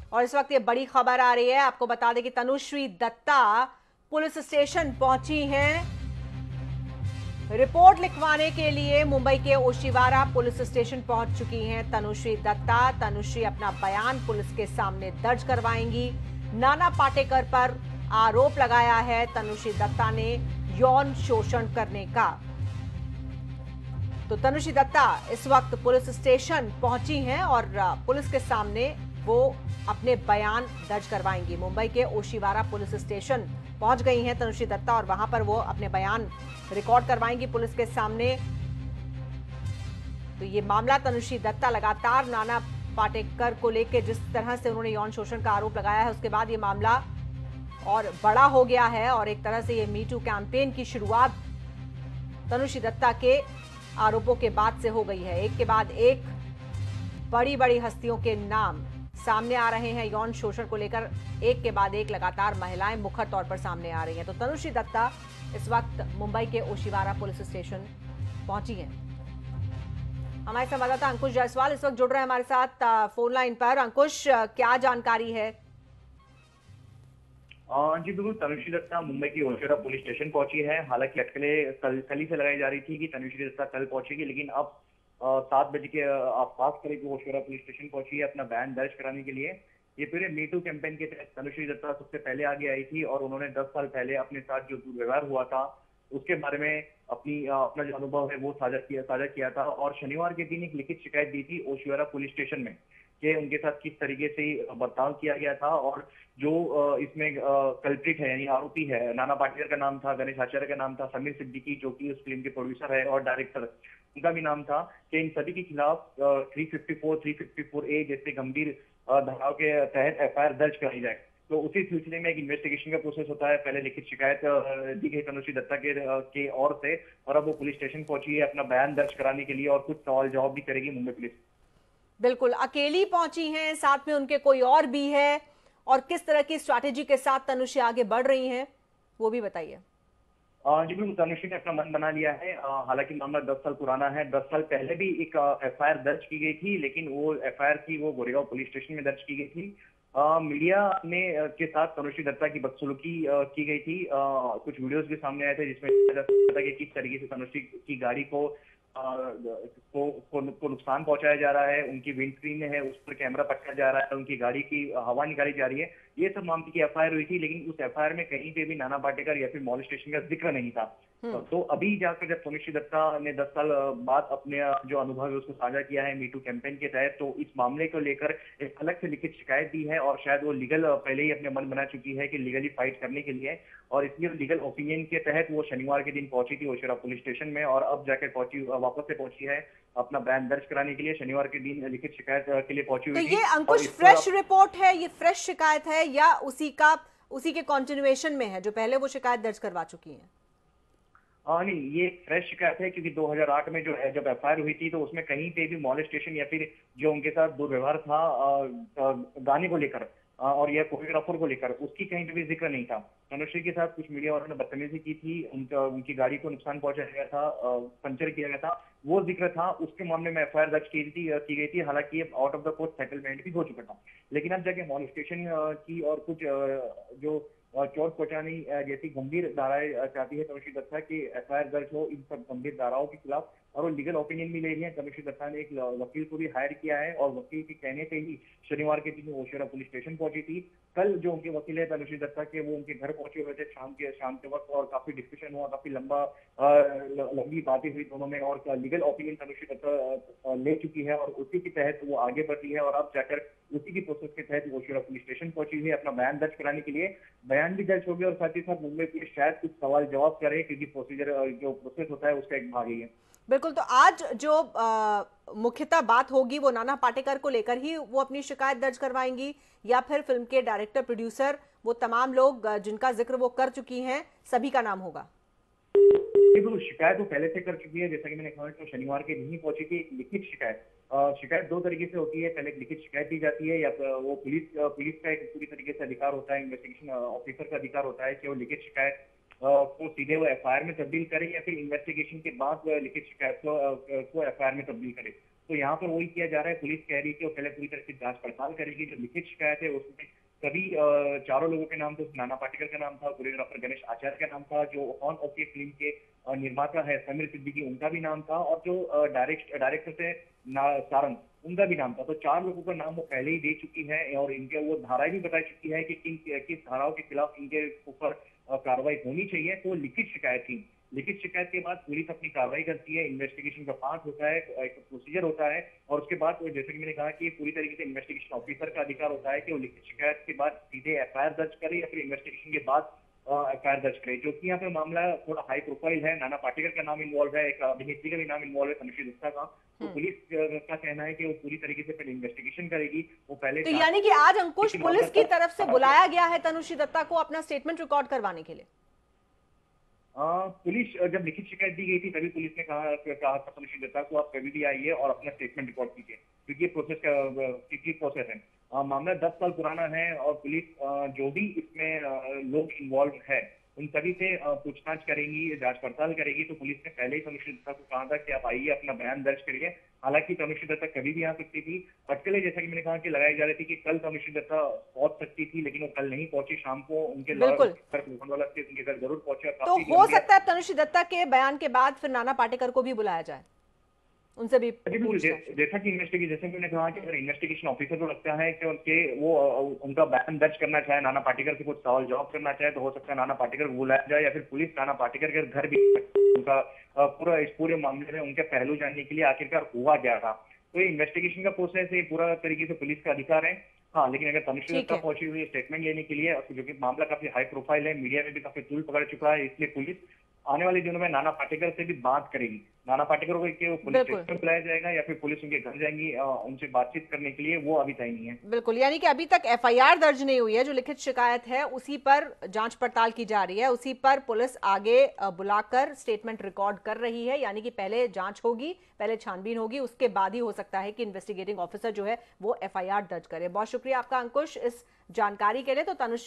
और इस वक्त ये बड़ी खबर आ रही है, आपको बता दें कि तनुश्री दत्ता पुलिस स्टेशन पहुंची हैं रिपोर्ट लिखवाने के लिए। मुंबई के ओशिवारा पुलिस स्टेशन पहुंच चुकी हैं तनुश्री दत्ता। तनुश्री अपना बयान पुलिस के सामने दर्ज करवाएंगी। नाना पाटेकर पर आरोप लगाया है तनुश्री दत्ता ने यौन शोषण करने का। तो तनुश्री दत्ता इस वक्त पुलिस स्टेशन पहुंची हैं और पुलिस के सामने वो अपने बयान दर्ज करवाएंगी। मुंबई के ओशिवारा पुलिस स्टेशन पहुंच गई हैं तनुश्री दत्ता और वहां पर वो अपने बयान रिकॉर्ड करवाएंगी पुलिस के सामने। तो ये मामला तनुश्री दत्ता लगातार नाना पाटेकर को लेकर जिस तरह से उन्होंने यौन शोषण का आरोप लगाया है, उसके बाद ये मामला और बड़ा हो गया है और एक तरह से ये मी टू कैंपेन की शुरुआत तनुश्री दत्ता के आरोपों के बाद से हो गई है। एक के बाद एक बड़ी बड़ी हस्तियों के नाम सामने आ रहे हैं यौन शोषण को लेकर। एक के बाद एक लगातार महिलाएं मुखर तौर पर सामने आ रही हैं। तो तनुश्री दत्ता इस वक्त मुंबई के ओशिवारा पुलिस स्टेशन पहुंची हैं। हमारे संवाददाता अंकुश जायसवाल इस वक्त जुड़ रहे हैं हमारे साथ फोन लाइन पर। अंकुश, क्या जानकारी है? जी बिल्कुल, तनुश्री दत्ता मुंबई की ओशिवारा पुलिस स्टेशन पहुंची है। हालांकि अटकलें कल ही से लगाई जा रही थी कि तनुश्री दत्ता कल पहुंचेगी, लेकिन अब 7 बजे के आसपास करीब ओशिवारा पुलिस स्टेशन पहुंची है अपना बयान दर्ज कराने के लिए। ये पूरे मी टू कैंपेन के तहत तनुश्री दत्ता सबसे पहले आगे आई थी और उन्होंने 10 साल पहले अपने साथ जो दुर्व्यवहार हुआ था उसके बारे में अपना जो अनुभव है वो साझा किया था। और शनिवार के दिन एक लिखित शिकायत दी थी ओशिवारा पुलिस स्टेशन में कि उनके साथ किस तरीके से बर्ताव किया गया था। और जो इसमें कल्प्रिट है यानी आरोपी है, नाना पाटेकर का नाम था, गणेश आचार्य का नाम था, समीर सिद्दीकी जो कि उस फिल्म के प्रोड्यूसर है और डायरेक्टर, उनका भी नाम था, कि इन सभी के खिलाफ 354, 354A जैसे गंभीर धाराओं के तहत एफआईआर दर्ज कराई जाए। तो उसी सिलसिले में एक इन्वेस्टिगेशन का प्रोसेस होता है। पहले लिखित शिकायत दी गई तनुश्री दत्ता के ओर से और अब वो पुलिस स्टेशन पहुंची है अपना बयान दर्ज कराने के लिए और कुछ सवाल जवाब भी करेगी मुंबई पुलिस। बिल्कुल, अकेली पहुंची हैं, साथ में उनके कोई और भी है? और किस तरह की स्ट्रैटेजी के साथ तनुश्री आगे बढ़ रही हैं, वो भी बताइए। जी बिल्कुल, तनुश्री ने अपना मन बना लिया है। हालांकि मामला 10 साल पुराना है। 10 साल पहले भी एक एफआईआर दर्ज की गई थी, लेकिन वो एफआईआर थी वो गोरेगांव पुलिस स्टेशन में दर्ज की गई थी। मीडिया ने के साथ तनुश्री दत्ता की बदसलूकी की गई थी। कुछ वीडियोस भी सामने आए थे जिसमें देखा जा सकता था कि किस तरीके से तनुश्री की गाड़ी को नुकसान पहुंचाया जा रहा है। उनकी विंडस्क्रीन है उस पर कैमरा पटका जा रहा है, उनकी गाड़ी की हवा निकाली जा रही है। ये सब मामले की एफआईआर हुई थी, लेकिन उस एफआईआर में कहीं पे भी नाना पाटेकर या फिर मॉलेस्टेशन का जिक्र नहीं था। तो अभी जाकर जब तनुश्री दत्ता ने 10 साल बाद अपने जो अनुभव है उसको साझा किया है मीटू कैंपेन के तहत, तो इस मामले को लेकर एक अलग से लिखित शिकायत दी है और शायद वो लीगल पहले ही अपने मन बना चुकी है कि लीगली फाइट करने के लिए। और इसलिए लीगल ओपिनियन के तहत वो शनिवार के दिन पहुंची थी ओशिवारा पुलिस स्टेशन में और अब जाकर वापस से पहुंची है अपना बयान दर्ज कराने के लिए। शनिवार के दिन लिखित शिकायत के लिए पहुंची तो हुई थी। ये अंकुश फ्रेश रिपोर्ट है, ये फ्रेश शिकायत है या उसी के कंटिन्यूएशन में है जो पहले वो शिकायत दर्ज करवा चुकी हैं? नहीं, ये फ्रेश शिकायत है क्योंकि 2008 में जो है जब एफआईआर हुई थी तो उसमें कहीं पे भी मॉलेस्टेशन या फिर जो उनके साथ दुर्व्यवहार था गाने को लेकर और यह कोरियोग्राफर को लेकर उसकी कहीं पे भी जिक्र नहीं था। तनुश्री के साथ कुछ मीडिया वालों ने बदतमीजी की थी, उनकी गाड़ी को नुकसान पहुंचाया गया था, पंचर किया गया था, वो जिक्र था। उसके मामले में एफआईआर दर्ज की गई थी। हालांकि out of the court settlement भी हो चुका था, लेकिन अब जाके मॉलेस्टेशन की और कुछ जो चोट पहुंचाने जैसी गंभीर धाराएं चाहती है तनुश्री दत्ता की एफआईआर दर्ज हो इन सब गंभीर धाराओं के खिलाफ। और वो लीगल ओपिनियन भी ले रही है। तनुश्री दत्ता ने एक वकील को भी हायर किया है और वकील के कहने से ही शनिवार के दिन ओशिवारा पुलिस स्टेशन पहुंची थी। कल जो उनके वकील है तनुश्री दत्ता के, वो उनके घर पहुंचे हुए थे शाम के वक्त और काफी डिस्कशन हुआ, काफी लंबी बातें हुई दोनों में और लीगल ओपिनियन तनुश्री दत्ता ले चुकी है और उसी के तहत वो आगे बढ़ रही है। और अब जाकर उसी की प्रोसेस के तहत ओशिवारा पुलिस स्टेशन पहुंची हुई है अपना बयान दर्ज कराने के लिए। बयान भी दर्ज हो गया और साथ ही साथ मुंबई पुलिस शायद कुछ सवाल जवाब करे क्योंकि प्रोसीजर जो प्रोसेस होता है उसका एक भाग ही है। बिल्कुल, तो आज जो मुख्यतः बात होगी वो नाना पाटेकर को लेकर ही वो अपनी शिकायत दर्ज करवाएंगी या फिर फिल्म के डायरेक्टर, प्रोड्यूसर, वो तमाम लोग जिनका जिक्र वो कर चुकी हैं, सभी का नाम होगा? तो शिकायत वो पहले से कर चुकी है। जैसा कि मैंने कहा तो शनिवार के दिन ही पहुंची थी एक लिखित शिकायत। शिकायत दो तरीके से होती है। पहले एक लिखित शिकायत दी जाती है या वो पुलिस का एक पूरी तरीके से अधिकार होता है, इन्वेस्टिगेशन ऑफिसर का अधिकार होता है कि वो लिखित शिकायत को सीधे वो एफआईआर में तब्दील करे या फिर इन्वेस्टिगेशन के बाद लिखित शिकायत को एफआईआर में तब्दील करे। तो यहाँ पर वही किया जा रहा है। पुलिस कह रही है कि वो पहले पूरी तरह से जांच पड़ताल करेगी। जो लिखित शिकायत है उसमें सभी चारों लोगों के नाम थे। नाना पाटेकर का नाम था, कोरियोग्राफर गणेश आचार्य का नाम था, जो ऑन ओके फिल्म के निर्माता है समीर सिद्दीकी उनका भी नाम था, और जो डायरेक्टर थे सारंग उनका भी नाम था। तो 4 लोगों का नाम वो पहले ही दे चुकी है और इनके वो धाराएं भी बता चुकी है कि किस धाराओं के खिलाफ इनके ऊपर कार्रवाई होनी चाहिए। तो लिखित शिकायत थी। लिखित शिकायत के बाद पुलिस अपनी कार्रवाई करती है, इन्वेस्टिगेशन का पार्ट होता है, एक प्रोसीजर होता है, और उसके बाद जैसे कि मैंने कहा कि पूरी तरीके से इन्वेस्टिगेशन ऑफिसर का अधिकार होता है कि वो लिखित शिकायत के बाद सीधे एफआईआर दर्ज करे या फिर इन्वेस्टिगेशन के बाद एफआईआर दर्ज करे। क्योंकि यहाँ पे मामला थोड़ा हाई प्रोफाइल है, नाना पाटेकर का नाम इन्वॉल्व है, एक अभिनेत्री का भी नाम इन्वॉल्व है, तनुश्री दत्ता का। तो पुलिस का कहना है कि वो पूरी तरीके से पहले इन्वेस्टिगेशन करेगी। वो पहले तो यानी कि आज अंकुश पुलिस की तरफ से मामला बुलाया गया है तनुश्री दत्ता को अपना स्टेटमेंट रिकॉर्ड करवाने के लिए। पुलिस जब लिखित शिकायत दी गई थी तभी पुलिस ने कहा था तनुश्री दत्ता को आप कभी भी आइए और अपना स्टेटमेंट रिकॉर्ड कीजिए, क्योंकि ये प्रोसेस है। मामला 10 साल पुराना है और पुलिस जो भी इसमें लोग इन्वॉल्व है उन सभी से पूछताछ करेंगी, जांच पड़ताल करेगी। तो पुलिस ने पहले ही तनुश्री दत्ता को कहा था कि आप आइए, अपना बयान दर्ज करिए। हालांकि तनुश्री दत्ता कभी भी आ सकती थी। अटकलें जैसा कि मैंने कहा कि लगाई जा रही थी कि कल तनुश्री दत्ता पहुंच सकती थी, लेकिन वो कल नहीं पहुंची। शाम को उनके बिल्कुल। वाला से उनके घर जरूर पहुंचे। तो हो सकता है तनुश्री दत्ता के बयान के बाद फिर नाना पाटेकर को भी बुलाया जाए, उनसे भी जैसा कि जैसे मैंने कहा कि अगर इन्वेस्टिगेशन ऑफिसर को लगता है कि वो उनका बयान दर्ज करना चाहे, नाना पाटेकर से कुछ सवाल जवाब करना चाहे, तो हो सकता है नाना पाटेकर को बुलाया जाए, या फिर पुलिस नाना पाटेकर के घर भी उनका इस पूरे मामले में उनके पहलू जानने के लिए आखिरकार हुआ क्या था। तो ये इन्वेस्टिगेशन का प्रोसेस है, पूरा तरीके से पुलिस का अधिकार है। हाँ, लेकिन अगर तनुश्री दत्ता पहुंची हुई है स्टेटमेंट लेने के लिए, जो कि मामला काफी हाई प्रोफाइल है, मीडिया में भी काफी तूल पकड़ चुका है, इसलिए पुलिस आने वाले दिनों में नाना पाटेकर से भी बात करेगी। नाना पाटेकर को पुलिस स्टेशन बुलाया जाएगा या फिर पुलिस उनके घर जाएंगी उनसे बातचीत करने के लिए, वो अभी तय नहीं है। बिल्कुल, यानी कि अभी तक एफआईआर दर्ज नहीं हुई है। जो लिखित शिकायत है उसी पर जांच पड़ताल की जा रही है, उसी पर पुलिस आगे बुलाकर स्टेटमेंट रिकॉर्ड कर रही है। यानी कि पहले जांच होगी, पहले छानबीन होगी, उसके बाद ही हो सकता है कि इन्वेस्टिगेटिंग ऑफिसर जो है वो एफआईआर दर्ज करे। बहुत शुक्रिया आपका अंकुश इस जानकारी के लिए। तो तनुश्री